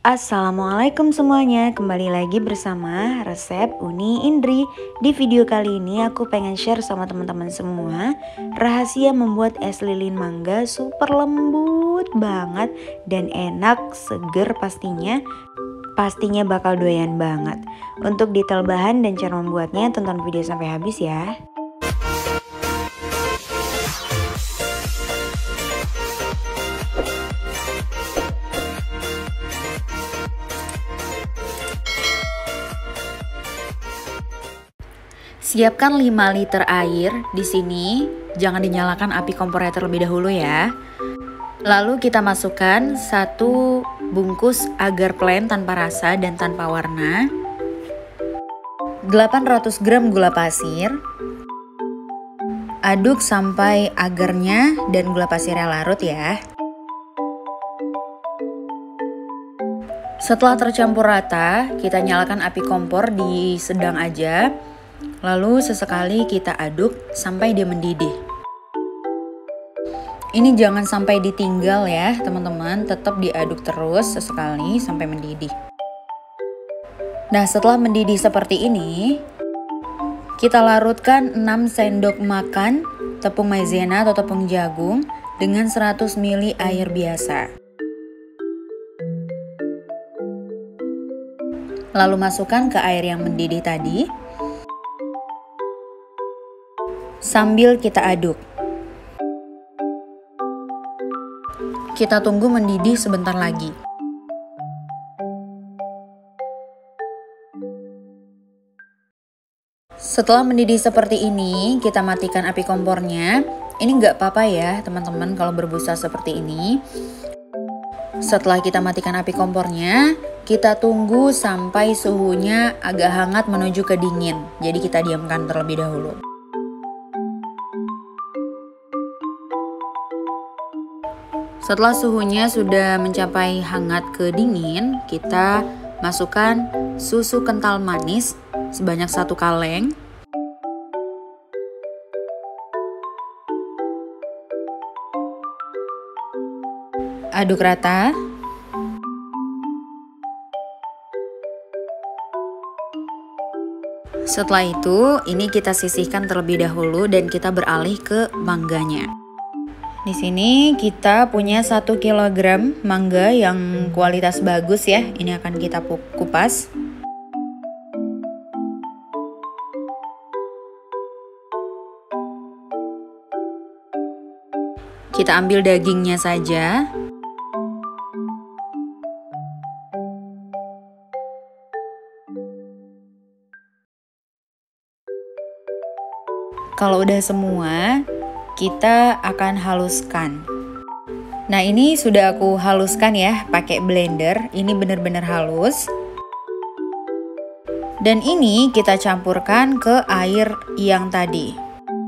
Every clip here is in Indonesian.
Assalamualaikum semuanya, kembali lagi bersama Resep Uni Indri. Di video kali ini aku pengen share sama teman-teman semua rahasia membuat es lilin mangga super lembut banget dan enak, seger pastinya. Pastinya bakal doyan banget. Untuk detail bahan dan cara membuatnya tonton video sampai habis ya. Siapkan 5 liter air. Di sini jangan dinyalakan api kompornya terlebih dahulu ya. Lalu kita masukkan 1 bungkus agar plain tanpa rasa dan tanpa warna. 800 gram gula pasir. Aduk sampai agarnya dan gula pasirnya larut ya. Setelah tercampur rata, kita nyalakan api kompor di sedang aja. Lalu sesekali kita aduk sampai dia mendidih. Ini jangan sampai ditinggal ya teman-teman, tetap diaduk terus sesekali sampai mendidih. Nah, setelah mendidih seperti ini, kita larutkan 6 sendok makan tepung maizena atau tepung jagung dengan 100 ml air biasa. Lalu masukkan ke air yang mendidih tadi. Sambil kita aduk. Kita tunggu mendidih sebentar lagi. Setelah mendidih seperti ini, kita matikan api kompornya. Ini nggak apa-apa ya teman-teman kalau berbusa seperti ini. Setelah kita matikan api kompornya, kita tunggu sampai suhunya agak hangat menuju ke dingin. Jadi kita diamkan terlebih dahulu. Setelah suhunya sudah mencapai hangat ke dingin, kita masukkan susu kental manis sebanyak 1 kaleng. Aduk rata. Setelah itu, ini kita sisihkan terlebih dahulu dan kita beralih ke mangganya. Di sini kita punya 1 kg mangga yang kualitas bagus ya. Ini akan kita kupas. Kita ambil dagingnya saja. Kalau udah semua, kita akan haluskan. Nah, ini sudah aku haluskan ya pakai blender. Ini benar-benar halus. Dan ini kita campurkan ke air yang tadi.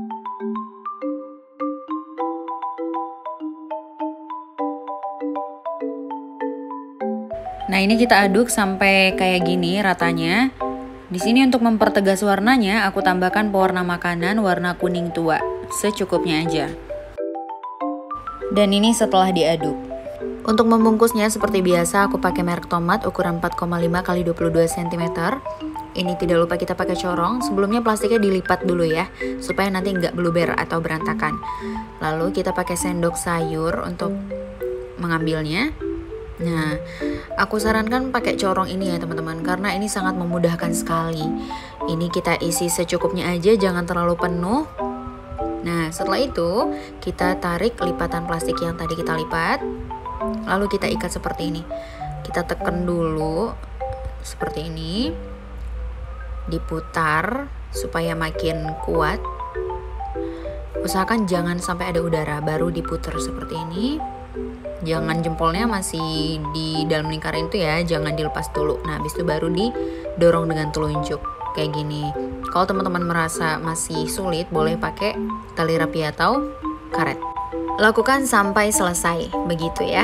Nah, ini kita aduk sampai kayak gini ratanya. Di sini untuk mempertegas warnanya, aku tambahkan pewarna makanan warna kuning tua, secukupnya aja. Dan ini setelah diaduk. Untuk membungkusnya seperti biasa, aku pakai merek tomat ukuran 4,5 x 22 cm. Ini tidak lupa kita pakai corong. Sebelumnya plastiknya dilipat dulu ya, supaya nanti nggak bluber atau berantakan. Lalu kita pakai sendok sayur untuk mengambilnya. Nah, aku sarankan pakai corong ini ya teman-teman, karena ini sangat memudahkan sekali. Ini kita isi secukupnya aja, jangan terlalu penuh. Nah, setelah itu kita tarik lipatan plastik yang tadi kita lipat. Lalu kita ikat seperti ini. Kita tekan dulu seperti ini. Diputar supaya makin kuat. Usahakan jangan sampai ada udara, baru diputar seperti ini. Jangan jempolnya masih di dalam lingkaran itu ya, jangan dilepas dulu. Nah, habis itu baru didorong dengan telunjuk kayak gini. Kalau teman-teman merasa masih sulit, boleh pakai tali rapi atau karet. Lakukan sampai selesai, begitu ya.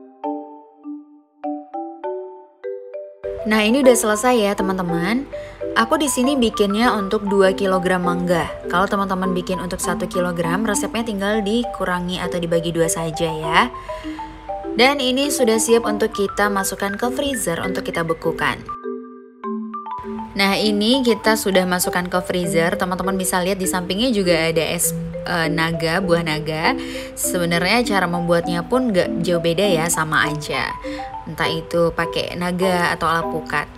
Nah, ini udah selesai ya teman-teman. Aku di sini bikinnya untuk 2 kg mangga. Kalau teman-teman bikin untuk 1 kg, resepnya tinggal dikurangi atau dibagi 2 saja ya. Dan ini sudah siap untuk kita masukkan ke freezer untuk kita bekukan. Nah, ini kita sudah masukkan ke freezer. Teman-teman bisa lihat di sampingnya juga ada es naga, buah naga. Sebenarnya cara membuatnya pun gak jauh beda ya, sama aja. Entah itu pakai naga atau alpukat.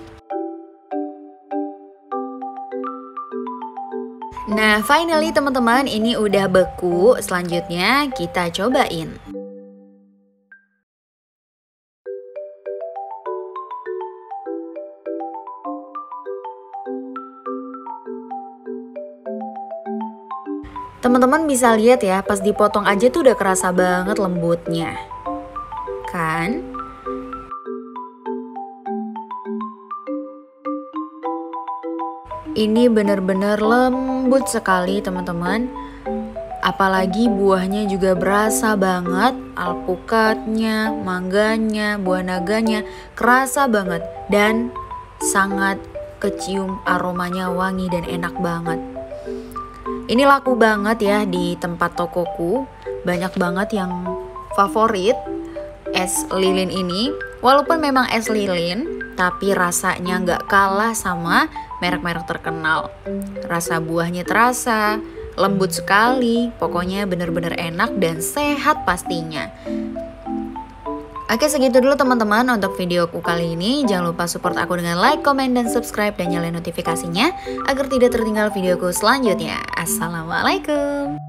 Nah, finally teman-teman, ini udah beku. Selanjutnya kita cobain. Teman-teman bisa lihat ya, pas dipotong aja tuh udah kerasa banget lembutnya. Kan? Ini bener-bener lembut sekali teman-teman. Apalagi buahnya juga berasa banget, alpukatnya, mangganya, buah naganya kerasa banget dan sangat kecium aromanya, wangi dan enak banget. Ini laku banget ya di tempat tokoku, banyak banget yang favorit es lilin ini. Walaupun memang es lilin, tapi rasanya nggak kalah sama merek-merek terkenal. Rasa buahnya terasa, lembut sekali, pokoknya bener-bener enak dan sehat pastinya. Oke, segitu dulu teman-teman untuk videoku kali ini. Jangan lupa support aku dengan like, comment, dan subscribe, dan nyalain notifikasinya agar tidak tertinggal videoku selanjutnya. Assalamualaikum.